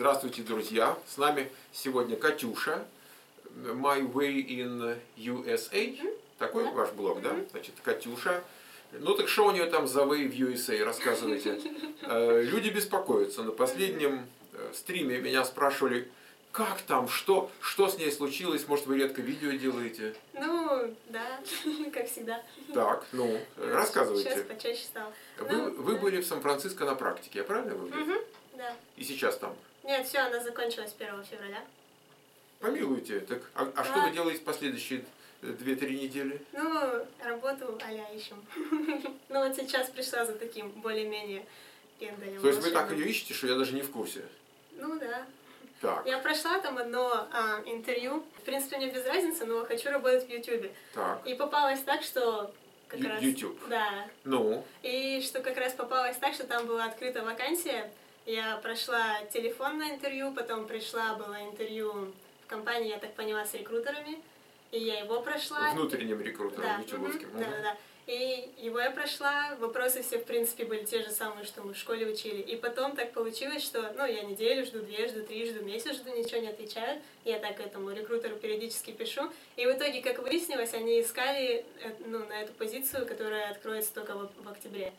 Здравствуйте, друзья! С нами сегодня Катюша, My Way in USA. Такой ваш блог, да? Значит, Катюша. Ну так что у нее там за Way в USA? Рассказывайте. Люди беспокоятся. На последнем стриме меня спрашивали, как там, что с ней случилось? Может, вы редко видео делаете? Ну, да, как всегда. Так, рассказывайте. Сейчас почаще стало. Вы были в Сан-Франциско на практике, я правильно говорю? Да. И сейчас там? Нет, все, она закончилась 1 февраля. Помилуйте, так, что вы делаете последующие 2-3 недели? Ну, работу а-ля ищем. Ну вот сейчас пришла за таким более-менее пендалем. То есть вы так ее ищете, что я даже не в курсе? Ну да. Так. Я прошла там одно интервью. В принципе, мне без разницы, но хочу работать в Ютубе. Так. И попалось так, что как раз... YouTube? Да. Ну? И что как раз попалось так, что там была открыта вакансия. Я прошла телефонное интервью, потом было интервью в компании, я так поняла, с рекрутерами. И я его прошла. Внутренним рекрутером, да. ютубовским. Да. И его я прошла, вопросы все, в принципе, были те же самые, что мы в школе учили. И потом так получилось, что, я неделю жду, 2 жду, 3 жду, месяц жду, ничего не отвечают. Я так этому рекрутеру периодически пишу. И в итоге, как выяснилось, они искали на эту позицию, которая откроется только в октябре.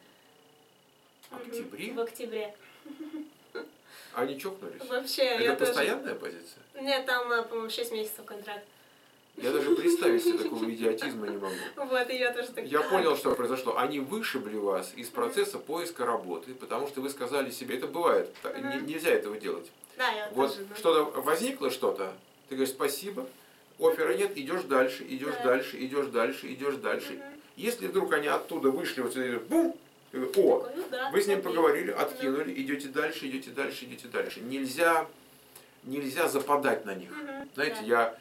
В октябре? В октябре. Они чокнулись? Вообще, это постоянная позиция? Нет, там, по-моему, 6 месяцев контракт. Я даже представить себе такого идиотизма не могу. Вот, и я тоже так... Я понял, что произошло. Они вышибли вас из процесса поиска работы, потому что вы сказали себе, это бывает, нельзя этого делать. Да, я вот тоже. что-то возникло что-то, ты говоришь спасибо, оффера нет, идешь дальше, идешь дальше, идешь дальше, идешь дальше. Если вдруг они оттуда вышли, вот сюда, бум, вы с ним поговорили, откинули, идете дальше, идете дальше, идете дальше. Нельзя западать на них. Знаете,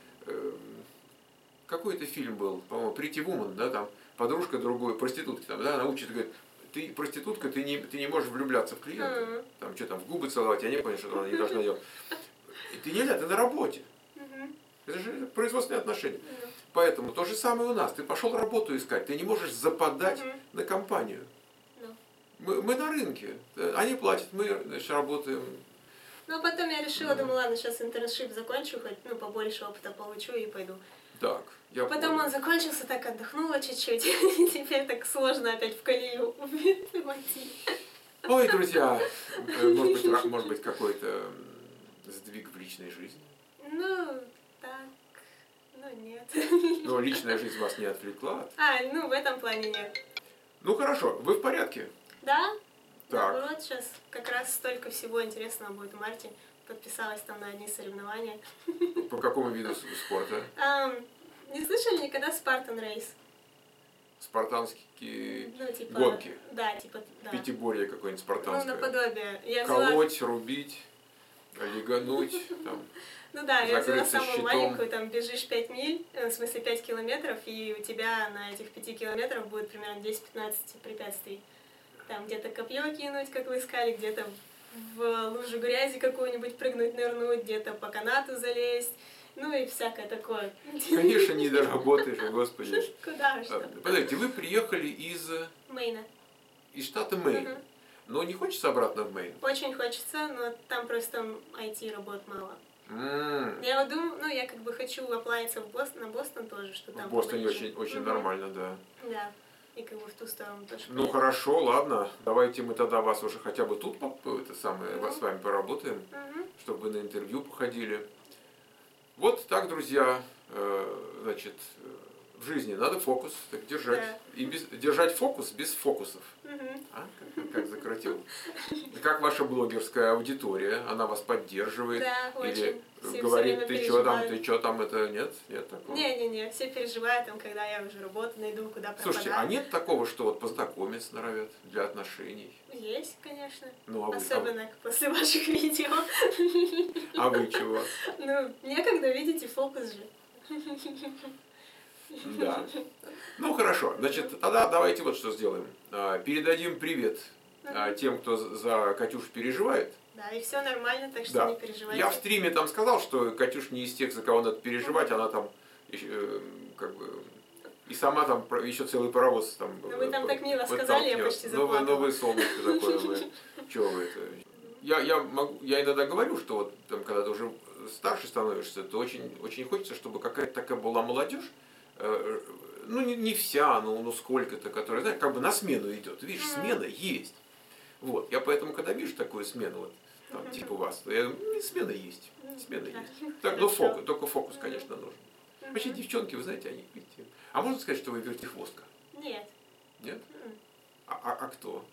какой-то фильм был, по-моему, Pretty Woman, да, там подружка другой, проститутки, там, да, она учит, говорит, ты проститутка, ты не можешь влюбляться в клиента, там, что там, в губы целовать, я не понял, что она не должна делать. И ты нельзя, ты на работе. Это же производственные отношения. Поэтому то же самое у нас. Ты пошел работу искать, ты не можешь западать на компанию. Мы на рынке, они платят, мы, значит, работаем. Ну, а потом я решила, думаю, ладно, сейчас интерншип закончу, хоть, побольше опыта получу и пойду. Так, я потом понял. Он закончился, так отдохнула чуть-чуть, и теперь так сложно опять в колею войти. Ой, друзья, может быть какой-то сдвиг в личной жизни? Нет. Но личная жизнь вас не отвлекла? В этом плане нет. Ну хорошо, вы в порядке? Да. Так. Наоборот, сейчас как раз столько всего интересного будет в марте. Подписалась там на одни соревнования. По какому виду спорта? Не слышали никогда Spartan Race? Спартанские гонки? Да, да. Пятиборье какое-нибудь спартанское? Наподобие. Колоть, рубить, легануть, там. Я взяла самую маленькую, там бежишь 5 миль, в смысле 5 километров, и у тебя на этих 5 километрах будет примерно 10-15 препятствий. Там где-то копье кинуть, как вы искали, где-то в лужу грязи какую-нибудь прыгнуть, нырнуть, где-то по канату залезть, и всякое такое. Конечно, не доработаешь, господи. Куда что? Подождите, вы приехали из... Мэйна. Из штата Мэйн. Но не хочется обратно в Мэйн? Очень хочется, но там просто IT работ мало. Я думаю, я хочу оплавиться на Бостон тоже, что там. В Бостоне очень нормально, да. Да. И в ту сторону тоже. Ну хорошо, ладно. Давайте мы тогда вас уже хотя бы тут с вами поработаем, чтобы вы на интервью походили. Вот так, друзья, значит, в жизни надо фокус так держать. Да. И держать фокус без фокусов. Как закрутил. Как ваша блогерская аудитория? Она вас поддерживает? Да, или очень. говорит, ты что там, это нет? Нет такого? Не, все переживают, когда я уже работу найду, куда пропадать. Слушайте, а нет такого, что вот познакомиться норовят для отношений? Есть, конечно. Особенно после ваших видео. А вы чего? Некогда, видите, фокус же. Да. Ну хорошо, значит, тогда давайте вот что сделаем. Передадим привет тем, кто за Катюшу переживает. Да, и все нормально, так что не переживайте. Я в стриме там сказал, что Катюш не из тех, за кого надо переживать, она там и сама там еще целый паровоз там. Вы там так мило сказали, я почти заплакала. Ну вы солнышко такое, вы. Чего вы это? я иногда говорю, что вот там, когда ты уже старше становишься, то очень хочется, чтобы какая-то такая была молодежь, ну не вся, ну сколько-то, которая, знаешь, как бы на смену идет. Видишь, смена есть. Вот. Я поэтому, когда вижу такую смену, вот, там, типа вас, то я думаю, смена есть. Смена есть. Так, ну фокус, только фокус, конечно, нужен. Вообще, девчонки, вы знаете, они, видите. А можно сказать, что вы вертихвостка? Нет. Нет? А кто?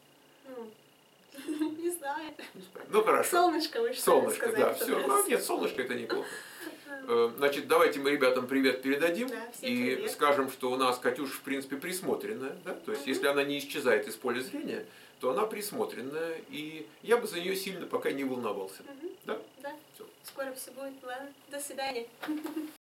Не знаю. Ну хорошо. Солнышко, вы что Солнышко, да, сказать, все. Нет, солнышко это неплохо. Значит, давайте мы ребятам привет передадим, да, и привет. скажем, что у нас Катюша, в принципе, присмотренная. Да? То есть, если она не исчезает из поля зрения, то она присмотренная, и я бы за нее сильно пока не волновался. Да? Да. Все. Скоро все будет. Ладно, до свидания.